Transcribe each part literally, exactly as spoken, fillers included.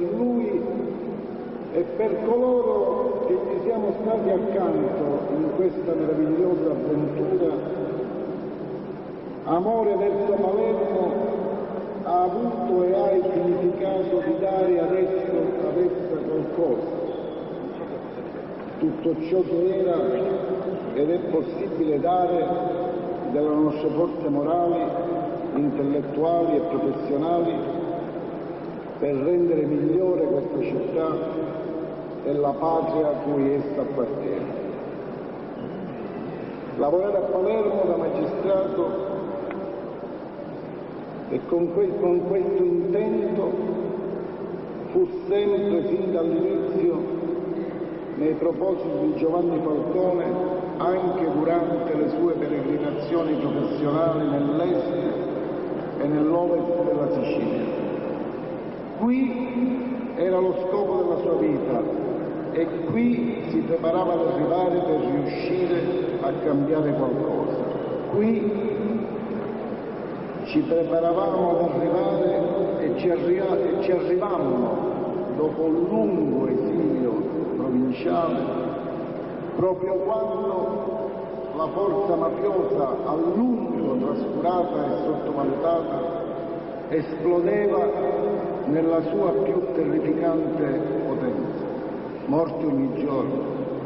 per lui e per coloro che gli siamo stati accanto in questa meravigliosa avventura, amore verso Palermo ha avuto e ha il significato di dare adesso ad essa qualcosa. Tutto ciò che era ed è possibile dare delle nostre forze morali, intellettuali e professionali per rendere migliore questa città e la patria a cui essa appartiene. Lavorare a Palermo da magistrato e con, quel, con questo intento fu sempre, sin dall'inizio, nei propositi di Giovanni Falcone, anche durante le sue peregrinazioni professionali nell'est e nell'ovest della Sicilia. Qui era lo scopo della sua vita e qui si preparava ad arrivare per riuscire a cambiare qualcosa. Qui ci preparavamo ad arrivare e ci, arri- e ci arrivammo dopo un lungo esilio provinciale, proprio quando la forza mafiosa, a lungo trascurata e sottovalutata, esplodeva nella sua più terrificante potenza. Morti ogni giorno,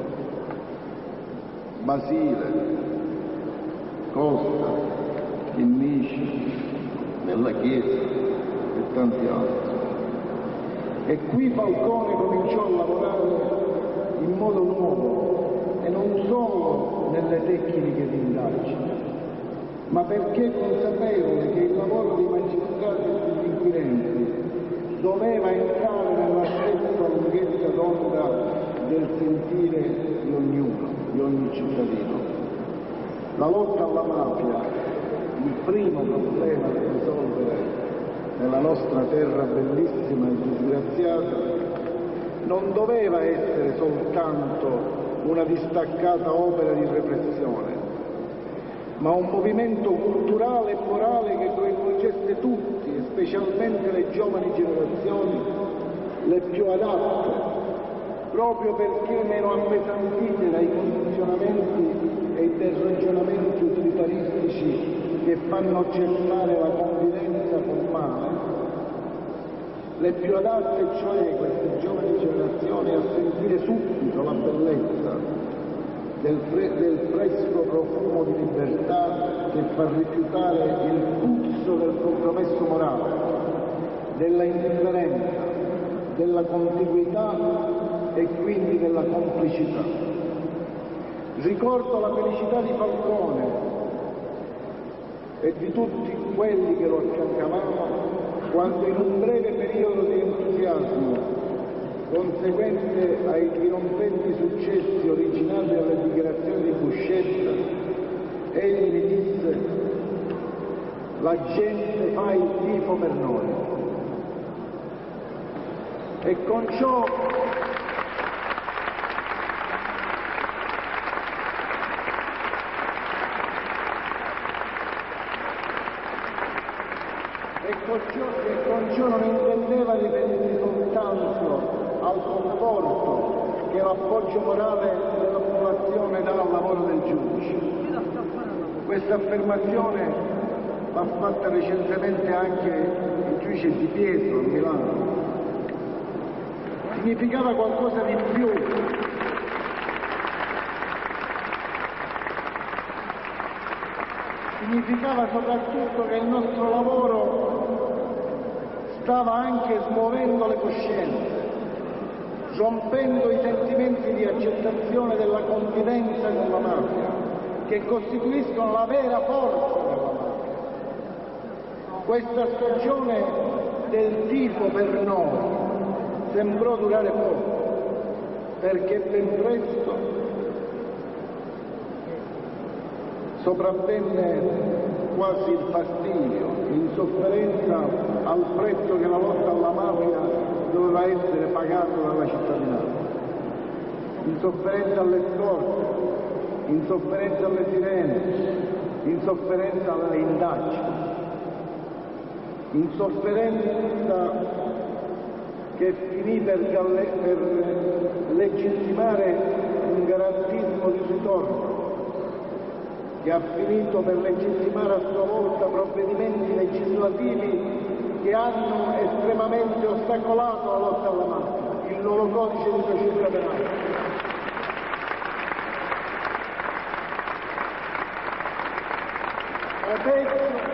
Basile, Costa, Chinnici, nella Chiesa e tanti altri. E qui Falcone cominciò a lavorare in modo nuovo e non solo nelle tecniche di indagine, ma perché consapevole che il lavoro dei magistrati e degli inquirenti doveva entrare nella stessa lunghezza d'onda del sentire di ognuno, di ogni cittadino. La lotta alla mafia, il primo problema da risolvere nella nostra terra bellissima e disgraziata, non doveva essere soltanto una distaccata opera di repressione, ma un movimento culturale e morale che coinvolgesse tutti, e specialmente le giovani generazioni, le più adatte, proprio perché meno appesantite dai condizionamenti e dai ragionamenti utilitaristici che fanno cessare la convivenza col male, le più adatte, cioè queste giovani generazioni, a sentire subito la bellezza del, fre- del fresco profumo di libertà che fa rifiutare il puzzo del compromesso morale, della indifferenza, della contiguità e quindi della complicità. Ricordo la felicità di Falcone e di tutti quelli che lo affiancavano quando in un breve periodo di entusiasmo conseguente ai dirompenti successi originati dalle dichiarazioni di Buscetta, egli mi disse: la gente fa il tifo per noi. E con ciò E con, ciò, e con ciò non intendeva riferirsi soltanto al conforto che l'appoggio morale della popolazione dà al lavoro del giudice. Questa affermazione l'ha fatta recentemente anche il giudice Di Pietro a Milano. Significava qualcosa di più. Significava soprattutto che il nostro lavoro stava anche smuovendo le coscienze, rompendo i sentimenti di accettazione della convivenza con la mafia, che costituiscono la vera forza della mafia. Questa stagione del tifo per noi sembrò durare poco, perché ben presto sopravvenne quasi il fastidio, l'insofferenza al prezzo che la lotta alla mafia doveva essere pagata dalla cittadinanza. Insofferenza alle scorte, insofferenza alle sirene, insofferenza alle indagini, insofferenza che finì per, per legittimare un garantismo di ritorno, che ha finito per legittimare a sua volta provvedimenti legislativi che hanno estremamente ostacolato la lotta alla mafia, il nuovo codice di procedura penale. Adesso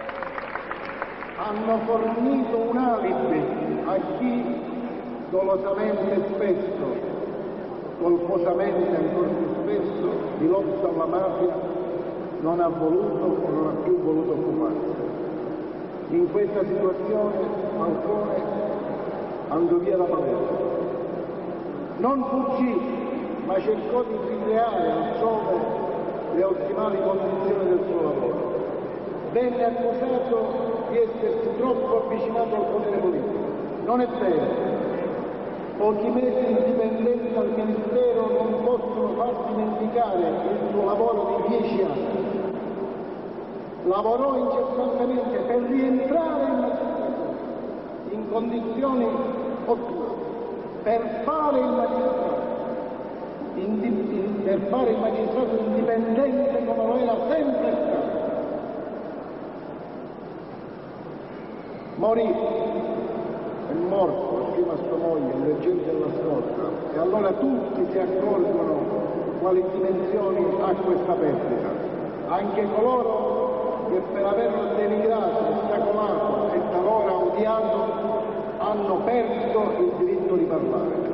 hanno fornito un alibi a chi dolosamente spesso, colposamente ancora più spesso, di lotta alla mafia non ha voluto o non ha più voluto occuparsi. In questa situazione Falcone andò via da Palermo. Non fuggì, ma cercò di ricreare altrove le ottimali condizioni del suo lavoro. Venne accusato di essersi troppo avvicinato al potere politico. Non è vero. Pochi mesi di dipendenza al Ministero non possono far dimenticare il suo lavoro di dieci anni. Lavorò incessantemente per rientrare in magistratura in condizioni ottime, per fare il magistrato, in, in, per fare il magistrato indipendente come lo era sempre stato. Morì, è morto assieme a sua moglie, il reggente della scorta, e allora tutti si accorgono quali dimensioni ha questa perdita, anche coloro che per averlo denigrato, ostacolato e talora odiato hanno perso il diritto di parlare.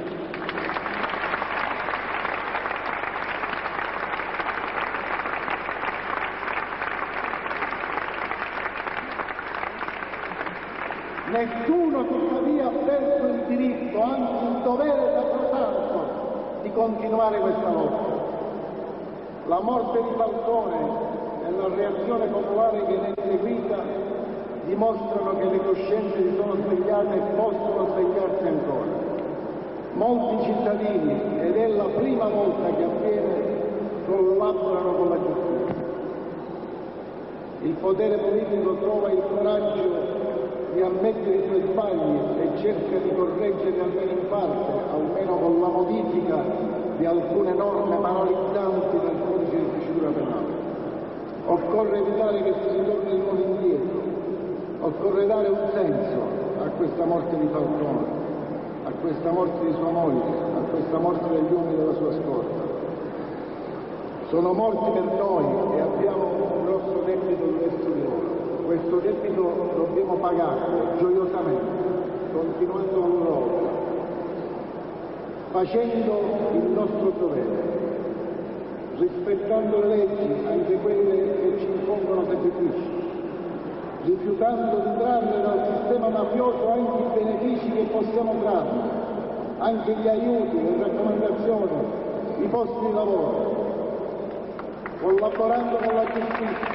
Nessuno tuttavia ha perso il diritto, anzi il dovere sacrosanto di continuare questa lotta. La morte di Falcone e la reazione popolare che ne è seguita dimostrano che le coscienze si sono svegliate e possono svegliarsi ancora. Molti cittadini, ed è la prima volta che avviene, collaborano con la giustizia. Il potere politico trova il coraggio di ammettere i suoi sbagli e cerca di correggere almeno in parte, almeno con la modifica di alcune norme paralizzanti del codice di procedura penale. Occorre evitare che si ritorni di nuovo indietro, occorre dare un senso a questa morte di Falcone, a questa morte di sua moglie, a questa morte degli uomini della sua scorta. Sono morti per noi e abbiamo un grosso debito verso di loro. Questo debito dobbiamo pagarlo gioiosamente, continuando la loro opera, facendo il nostro dovere, rispettando le leggi, anche quelle che ci impongono sacrifici, rifiutando di trarre dal sistema mafioso anche i benefici che possiamo trarne, anche gli aiuti, le raccomandazioni, i posti di lavoro, collaborando con la giustizia,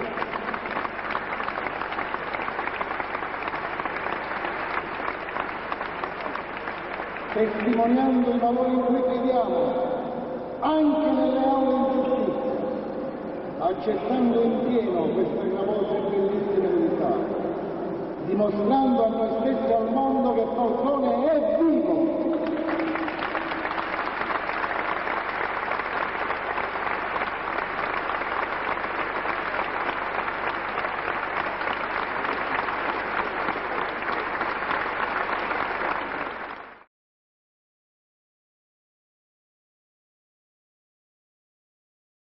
testimoniando i valori in cui crediamo, anche nelle aule di giustizia, accettando in pieno queste gravose e bellissime verità, dimostrando a noi stessi e al mondo che Falcone è